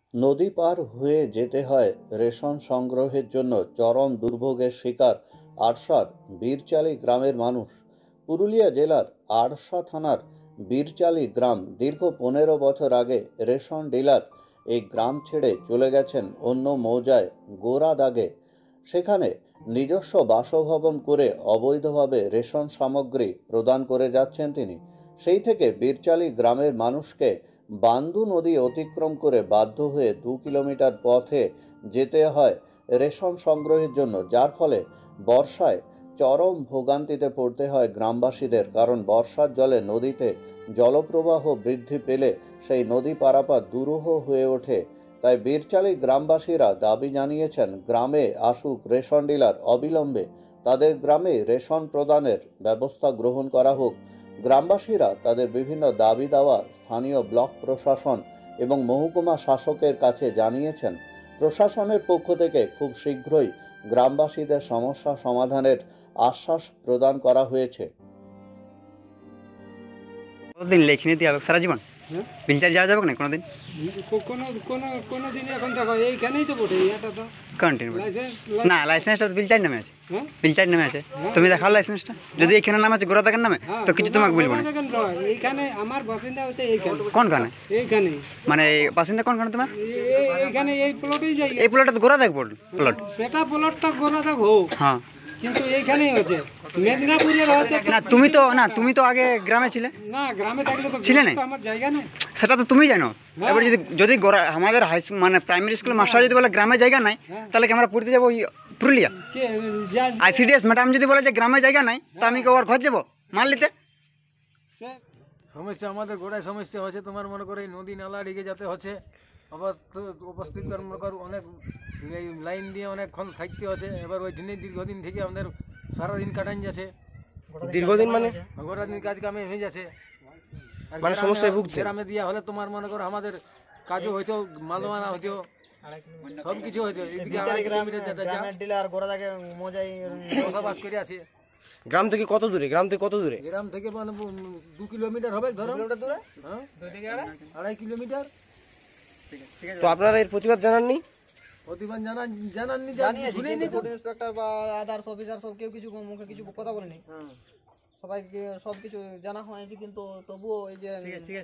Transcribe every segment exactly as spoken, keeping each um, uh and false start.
নদী পার হয়ে যেতে হয় রেশন সংগ্রহের জন্য চরম দুর্ভোগের শিকার আড়শার বীরচালি গ্রামের মানুষ। পুরুলিয়া জেলার আড়শা থানার বীরচালি গ্রাম দীর্ঘ পনেরো বছর আগে রেশন ডিলার এই গ্রাম ছেড়ে চলে গেছেন অন্য মৌজায় গোড়া দাগে। সেখানে নিজস্ব বাসভবন করে অবৈধভাবে রেশন সামগ্রী প্রদান করে যাচ্ছেন তিনি। সেই থেকে বীরচালি গ্রামের মানুষকে বান্দু নদী অতিক্রম করে বাধ্য হয়ে দু কিলোমিটার পথে যেতে হয় রেশন সংগ্রহের জন্য, যার ফলে বর্ষায় চরম ভোগান্তিতে পড়তে হয় গ্রামবাসীদের। কারণ বর্ষার জলে নদীতে জলপ্রবাহ বৃদ্ধি পেলে সেই নদী পারাপার দুরূহ হয়ে ওঠে। তাই বীরচালি গ্রামবাসীরা দাবি জানিয়েছেন গ্রামে আসুক রেশন ডিলার, অবিলম্বে তাদের গ্রামে রেশন প্রদানের ব্যবস্থা গ্রহণ করা হোক। গ্রামবাসীরা তাদের বিভিন্ন দাবি দাওয়া স্থানীয় ব্লক প্রশাসন এবং মহকুমা শাসকের কাছে জানিয়েছেন। প্রশাসনের পক্ষ থেকে খুব শীঘ্রই গ্রামবাসীদের সমস্যা সমাধানের আশ্বাস প্রদান করা হয়েছে। কতদিন লেখি নিতে হবে? সারা জীবন বিলচার যাওয়া যাবে না কোনোদিন? কোনো কোনো কোনো দিন এখন দেখো এইখানেই তো বটে, এটা তো কন্টিনিউ লাইসেন্স না, লাইসেন্সটা বিলচার নামে আছে। হ্যাঁ বিলচার নামে আছে, তুমি দেখাও লাইসেন্সটা। যদি এখানে নাম আছে গোড়া দাগের নামে তো কিছু তোমাকে বলবো না। এইখানে আমার বাসিন্দা হচ্ছে এইখানে। কোনখানে? এইখানে মানে বাসিন্দা কোনখানে তোমার? এই- এইখানে এই প্লটেই যাই। এই প্লটটা তো গোড়া দাগ পড়ল প্লট। সেটা প্লটটা গোনা দেখ হোক, হ্যাঁ, কিন্তু এইখানেই হচ্ছে মেদিনীপুরের হচ্ছে। না তুমি তো না তুমি তো আগে গ্রামে ছিলে না, গ্রামে থাকলে তো ছিলে না? তো আমার জায়গা নেই। সেটা তো তুমি জানো। এবার যদি যদি গোড়া আমাদের হাই স্কুল মানে প্রাইমারি স্কুলের মাস্টার যদি বলে গ্রামে জায়গা নাই, তাহলে কি আমরা পড়তে যাবো ওই পুরুলিয়া? কে যা- আইসিডিএস ম্যাডাম যদি বলে যে গ্রামে জায়গা নাই, তা আমি কি ওর ঘর যাবো মাল নিতে? সে- সমস্যা আমাদের গোড়ায় সমস্যা হচ্ছে, তোমার মনে করো এই নদী নালা ঢেকে যেতে হচ্ছে। আবার তো উপস্থিত মনে করো অনেক এই লাইন দিয়ে অনেকক্ষণ থাকতে হচ্ছে। এবার ওই দিনে দীর্ঘদিন থেকে আমাদের সারাদিন কাটান যাচ্ছে, দীর্ঘদিন মানে গোটা দিন কাজ কামে হয়ে যাচ্ছে। আর মানে গ্রামে- সমস্যায় ভুগছে। গ্রামে দিয়া হলে তোমার মনে করো আমাদের কাজও হইতো, মালমানা হইতো, সব কিছু হইতো। এদিকে আড়াই কিলোমিটার যেতে যা ডিলার গোড়া থেকে মজাই বসবাস করে আছে। গ্রাম থেকে কত দূরে? গ্রাম থেকে কত দূরে? গ্রাম থেকে মানে দু কিলোমিটার হবে ধরো, দূরে হ্যাঁ আড়াই কিলোমিটার। তো আপনারা এর প্রতিবাদ জানাননি? প্রতিবাদ জানান জানাননি, জানিয়েছি, শুনেই কিন্তু নি তো। ফুড ইন্সপেক্টর বা আদার্স অফিসার সব কেউ কিছু মুখে কিছু কথা বলেনি। সবাইকে সব কিছু জানা হয়েছে, কিন্তু তবুও এই যে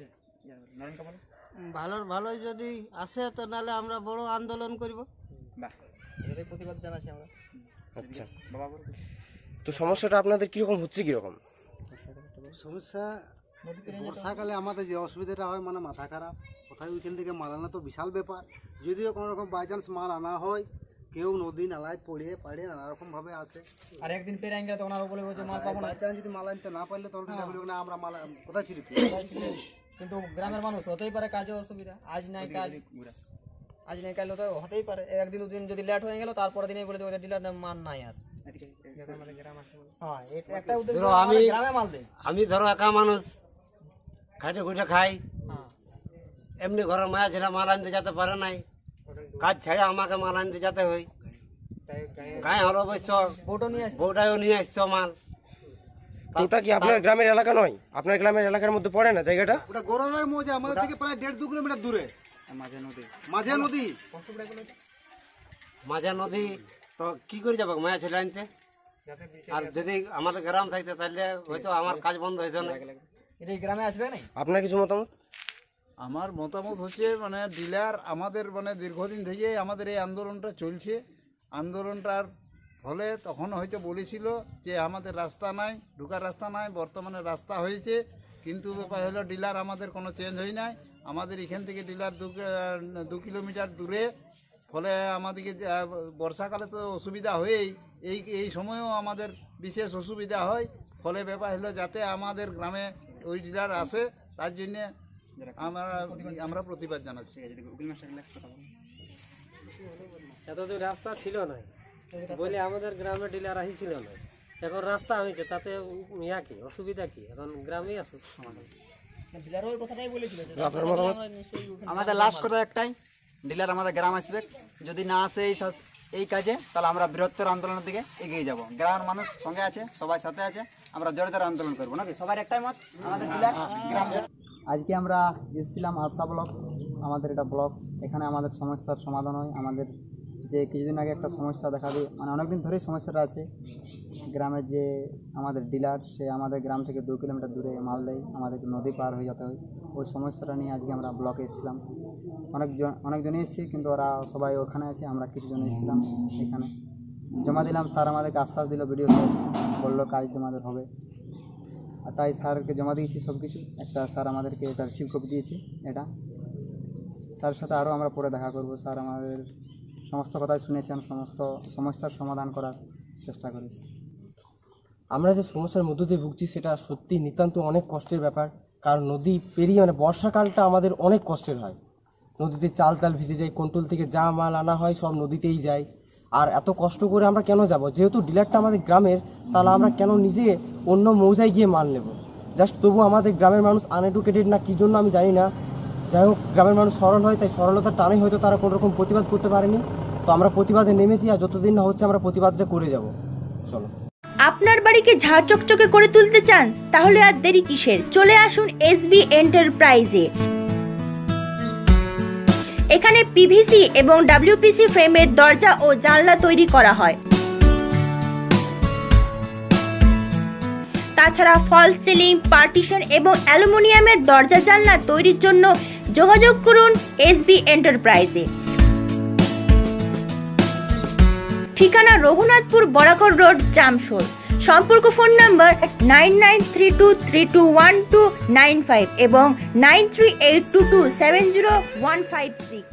ভালো ভালো যদি আসে তো নাহলে আমরা বড় আন্দোলন করব। এটাই প্রতিবাদ জানাচ্ছি আমরা। আচ্ছা, তো সমস্যাটা আপনাদের কিরকম হচ্ছে? কিরকম সমস্যা? বর্ষাকালে আমাদের যে অসুবিধাটা হয়, মানে মাথা খারাপ। কোথায় ওইখান থেকে মাল আনা তো বিশাল ব্যাপার। যদিও কোনো রকম বাই চান্স মাল আনা হয়, কেউ নদী নালায় পড়িয়ে পাড়িয়ে নানা রকম ভাবে আসে। আর একদিন পেরে আঙ্গেলে তখন আরো বলবো যে মাল পাবো না। বাই চান্স যদি মাল আনতে না পারলে তখন বলবে না আমরা মাল কোথায় ছিল। কিন্তু গ্রামের মানুষ হতেই পারে কাজে অসুবিধা, আজ নাই কাজ আজ নাই কাল তো হতেই পারে। একদিন দুদিন যদি লেট হয়ে গেল, তারপরে দিনেই বলে দেবো ডিলার মান নাই আর। হ্যাঁ, এটা একটা উদ্দেশ্য, আমি গ্রামে মাল দেই। আমি ধরো একা মানুষ, খাইতে খুঁটে খাই। হ্যাঁ, এমনি ঘরের মায়া ছেলে মাল আনতে যেতে পারে নাই, কাজ ছেড়ে আমাকে মাল আনতে যেতে হয়। গায়ে হলো অবশ্য বোটও নিয়ে আসছে। বউটাও নিয়ে আসছো মাল। ওটা কি আপনার গ্রামের এলাকা নয়? আপনার গ্রামের এলাকার মধ্যে পড়ে না জায়গাটা? ওটা গোড়াদায় মৌজা, আমাদের থেকে প্রায় দেড় দু কিলোমিটার দূরে। মাঝে নদী, মাঝে নদী। তো কি করে যাবো মায়া ছেলে আনতে? আর যদি আমাদের গ্রাম থাকতে তাহলে হয়তো আমার কাজ বন্ধ হইতো না। এটা গ্রামে আসবে না। আপনার কিছু মতামত? আমার মতামত হচ্ছে, মানে ডিলার আমাদের মানে দীর্ঘদিন থেকে আমাদের এই আন্দোলনটা চলছে। আন্দোলনটার ফলে তখন হয়তো বলেছিল যে আমাদের রাস্তা নাই, ঢুকার রাস্তা নাই। বর্তমানে রাস্তা হয়েছে, কিন্তু ব্যাপার হলো ডিলার আমাদের কোনো চেঞ্জ হয় নাই। আমাদের এখান থেকে ডিলার দু দু কিলোমিটার দূরে। ফলে আমাদেরকে বর্ষাকালে তো অসুবিধা হয়েই, এই এই সময়েও আমাদের বিশেষ অসুবিধা হয়। ফলে ব্যাপার হলো যাতে আমাদের গ্রামে ওই ডিলার আসে, তার জন্যে আমরা আমরা প্রতিবাদ জানাচ্ছি। এতদিন রাস্তা ছিল না বলে আমাদের গ্রামে ডিলার আসছিল না। এখন রাস্তা হয়েছে, তাতে ইয়া কি অসুবিধা কি? এখন গ্রামেই আসুক। ডিলার ওই কথাটাই বলেছিল যে আপনার মতামত? আমাদের লাস্ট কথা একটাই, ডিলার আমাদের গ্রাম আসবে। যদি না আসে এই সব- এই কাজে, তাহলে আমরা বৃহত্তর আন্দোলনের দিকে এগিয়ে যাব। গ্রামের মানুষ সঙ্গে আছে, সবাই সাথে আছে, আমরা জোরদার আন্দোলন করবো নাকি? সবার একটাই মত, আমাদের ডিলার গ্রাম। আজকে আমরা এসেছিলাম আরসা ব্লক আমাদের এটা ব্লক, এখানে আমাদের সমস্যার সমাধান হয়। আমাদের যে কিছুদিন আগে একটা সমস্যা দেখা দিয়ে, মানে অনেকদিন ধরেই সমস্যাটা আছে, গ্রামের যে আমাদের ডিলার সে আমাদের গ্রাম থেকে দু কিলোমিটার দূরে মাল দেয়, আমাদেরকে নদী পার হয়ে যেতে হয়। ওই সমস্যাটা নিয়ে আজকে আমরা ব্লকে এসেছিলাম। অনেকজন অনেকজনই এসেছি, কিন্তু ওরা সবাই ওখানে আছে, আমরা কিছুজন এসেছিলাম এখানে জমা দিলাম। স্যার আমাদেরকে আশ্বাস দিল, ভিডিও স্যার বললো কাজ তোমাদের হবে, আর তাই স্যারকে জমা দিয়েছি সব কিছু। একটা স্যার আমাদেরকে এটা রিসিভ কপি দিয়েছে। এটা স্যারের সাথে আরও আমরা পরে দেখা করব। স্যার আমাদের সমস্ত কথাই শুনেছেন, সমস্ত সমস্যার সমাধান করার চেষ্টা করেছে। আমরা যে সমস্যার মধ্য দিয়ে ভুগছি সেটা সত্যি নিতান্ত অনেক কষ্টের ব্যাপার। কারণ নদী পেরিয়ে মানে বর্ষাকালটা আমাদের অনেক কষ্টের হয়। নদীতে চাল তাল ভিজে যায়, কন্ট্রোল থেকে যা মাল আনা হয় সব নদীতেই যায়। আর এত কষ্ট করে আমরা কেন যাব? যেহেতু ডিলারটা আমাদের গ্রামের, তাহলে আমরা কেন নিজে অন্য মৌজায় গিয়ে মাল নেব? জাস্ট তবু আমাদের গ্রামের মানুষ আনএডুকেটেড না কী জন্য আমি জানি না, যাই হোক গ্রামের মানুষ সরল হয়, তাই সরলতার টানে হয়তো তারা কোনো রকম প্রতিবাদ করতে পারেনি। তো আমরা প্রতিবাদে নেমেছি, আর যতদিন না হচ্ছে আমরা প্রতিবাদটা করে যাব। চলো। আপনার বাড়িকে ঝাঁ চকচকে করে তুলতে চান? তাহলে আর দেরি কিসের, চলে আসুন এসবি এন্টারপ্রাইজে। এখানে পিভিসি এবং ডাব্লিউপিসি ফ্রেমের দরজা ও জানলা তৈরি করা হয়। তাছাড়া ফল সিলিং, পার্টিশন এবং অ্যালুমিনিয়ামের দরজা জানলা তৈরির জন্য যোগাযোগ করুন এসবি এন্টারপ্রাইজে। ঠিকানা রঘুনাথপুর বরাকর রোড, জামশোল। সম্পর্ক phone number nine nine three two three two one two nine five এবং nine three eight two two seven zero one five six.